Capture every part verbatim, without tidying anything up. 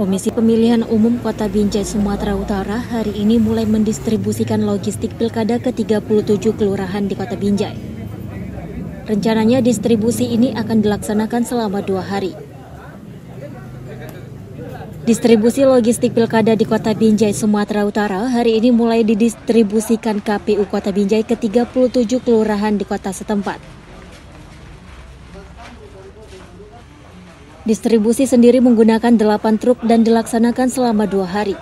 Komisi Pemilihan Umum Kota Binjai, Sumatera Utara hari ini mulai mendistribusikan logistik pilkada ke tiga puluh tujuh kelurahan di Kota Binjai. Rencananya distribusi ini akan dilaksanakan selama dua hari. Distribusi logistik pilkada di Kota Binjai, Sumatera Utara hari ini mulai didistribusikan K P U Kota Binjai ke tiga puluh tujuh kelurahan di kota setempat. Distribusi sendiri menggunakan delapan truk dan dilaksanakan selama dua hari.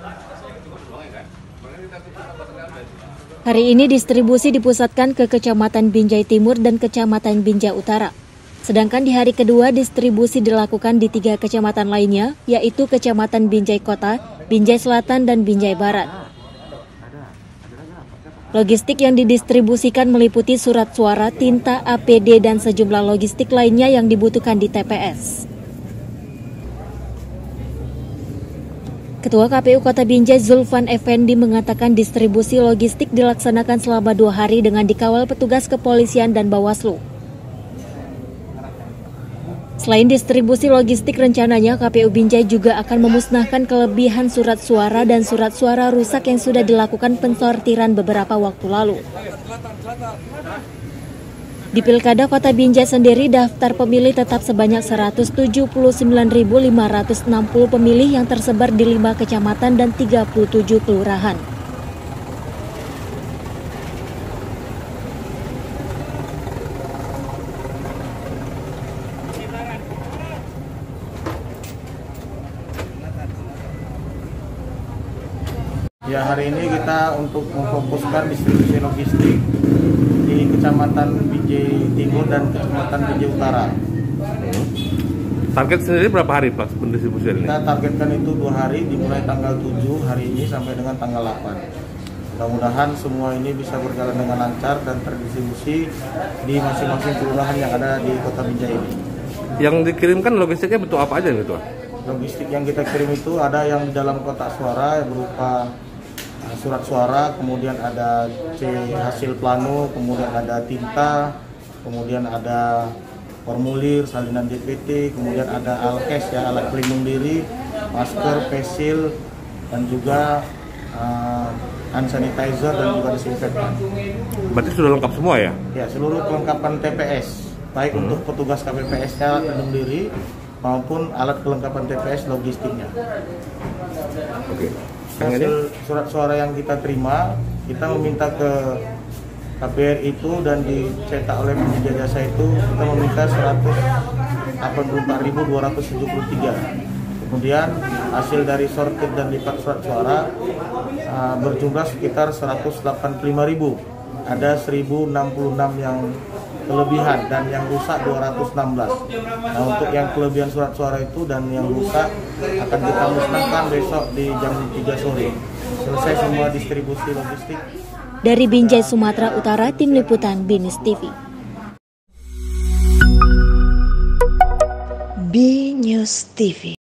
Hari ini distribusi dipusatkan ke Kecamatan Binjai Timur dan Kecamatan Binjai Utara. Sedangkan di hari kedua distribusi dilakukan di tiga kecamatan lainnya, yaitu Kecamatan Binjai Kota, Binjai Selatan, dan Binjai Barat. Logistik yang didistribusikan meliputi surat suara, tinta, A P D, dan sejumlah logistik lainnya yang dibutuhkan di T P S. Ketua K P U Kota Binjai Zulfan Effendi mengatakan distribusi logistik dilaksanakan selama dua hari dengan dikawal petugas kepolisian dan Bawaslu. Selain distribusi logistik, rencananya K P U Binjai juga akan memusnahkan kelebihan surat suara dan surat suara rusak yang sudah dilakukan pensortiran beberapa waktu lalu. Di Pilkada Kota Binjai sendiri, daftar pemilih tetap sebanyak seratus tujuh puluh sembilan ribu lima ratus enam puluh pemilih yang tersebar di lima kecamatan dan tiga puluh tujuh kelurahan. Ya, hari ini kita untuk memfokuskan distribusi logistik di Kecamatan Binjai Timur dan Kecamatan Binjai Utara. Target sendiri berapa hari Pak pendistribusian ini? Kita targetkan itu dua hari, dimulai tanggal tujuh hari ini sampai dengan tanggal delapan. Mudah-mudahan semua ini bisa berjalan dengan lancar dan terdistribusi di masing-masing kelurahan yang ada di Kota Binjai ini. Yang dikirimkan logistiknya bentuk apa aja gitu? Logistik yang kita kirim itu ada yang di dalam kotak suara yang berupa surat suara, kemudian ada C hasil plano, kemudian ada tinta, kemudian ada formulir, salinan D P T, kemudian ada alkes ya, alat pelindung diri, masker, pensil, dan juga uh, hand sanitizer dan juga disinfektan. Berarti sudah lengkap semua ya? Ya, seluruh kelengkapan T P S, baik hmm. untuk petugas K P P S-nya, alat pelindung diri, maupun alat kelengkapan T P S logistiknya. Oke. Hasil surat suara yang kita terima, kita meminta ke K P R itu dan dicetak oleh penyedia jasa itu, kita meminta seratus delapan puluh empat ribu dua ratus tujuh puluh tiga. Kemudian hasil dari sortir dan lipat surat suara uh, berjumlah sekitar seratus delapan puluh lima ribu. Ada seribu enam puluh enam yang kelebihan dan yang rusak dua ratus enam belas. Nah, untuk yang kelebihan surat suara itu dan yang rusak akan kita musnahkan besok di jam tiga sore. Selesai semua distribusi logistik. Dari Binjai, Sumatera Utara, Tim Liputan BINIS T V. BNews T V.